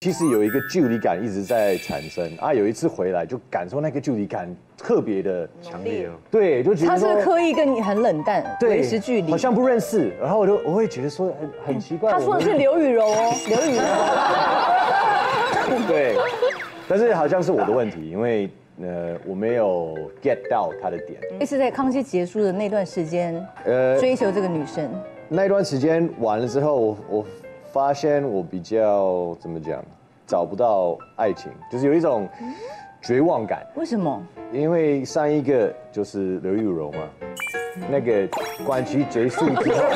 其实有一个距离感一直在产生啊，有一次回来就感受那个距离感特别的强烈哦。 对，就觉得他是刻意跟你很冷淡，维持距离， 好像不认识。然后我会觉得说很奇怪。 他说的是刘雨柔哦，刘雨柔。 对，但是好像是我的问题，因为我没有 get 到他的点。 是在康熙结束的那段时间，追求这个女生。 那段时间完了之后，我发现我比较怎么讲，找不到爱情，就是有一种绝望感。 为什么？ 因为上一个就是刘玉柔嘛，那个关系结束之后，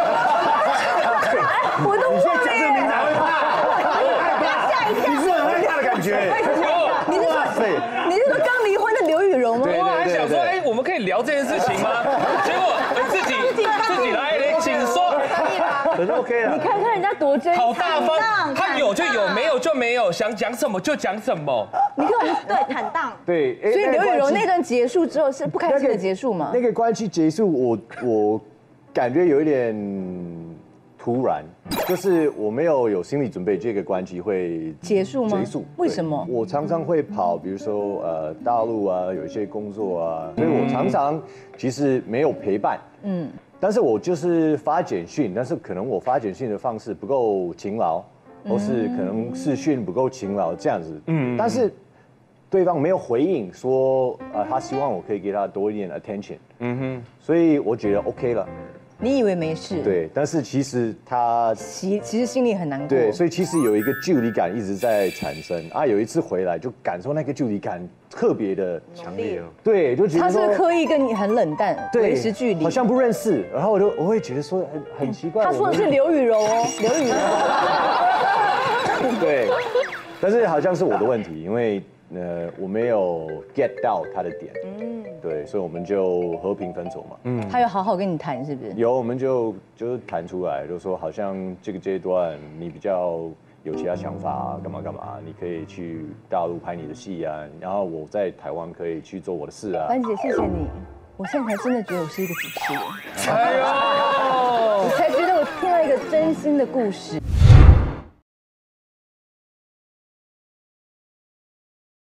我都你现在讲这个名字还会怕？ 吓一跳， 你是很害怕的感觉。 你是说刚离婚的刘雨柔吗？ 我还想说，哎，我们可以聊这件事情吗？结果自己来，请说。 很 OK 了。 你看看人家多真， 好大方，他有就有，没有就没有，想讲什么就讲什么。 你看， 对，坦荡。 对， 所以刘雨柔那段结束之后是不开心的结束吗？ 那个关系结束，我感觉有一点突然，就是我没有心理准备，这个关系会结束吗？ 结束。 为什么？ 我常常会跑，比如说大陆啊，有一些工作啊，所以我常常其实没有陪伴。但是我就是发简讯，但是可能我发简讯的方式不够勤劳，或是可能视讯不够勤劳这样子。但是对方没有回应说，他希望我可以给他多一点 attention。所以我觉得 OK 了。 你以为没事？ 对，但是其实他其实心里很难过。 对，所以其实有一个距离感一直在产生啊，有一次回来就感受那个距离感特别的强烈哦。 对，就觉得他是刻意跟你很冷淡，维持距离， 好像不认识。然后我会觉得说很奇怪。 他说的是刘雨柔哦，刘雨柔。对，但是好像是我的问题，因为我没有 get 到他的点。对，所以我们就和平分手嘛。 他有好好跟你谈是不是？ 有，我们就是谈出来，就说好像这个阶段你比较有其他想法啊，干嘛干嘛，你可以去大陆拍你的戏啊，然后我在台湾可以去做我的事啊。 班姐，谢谢你，我现在才真的觉得我是一个主持人。 哎呦， 我才觉得我听到一个真心的故事。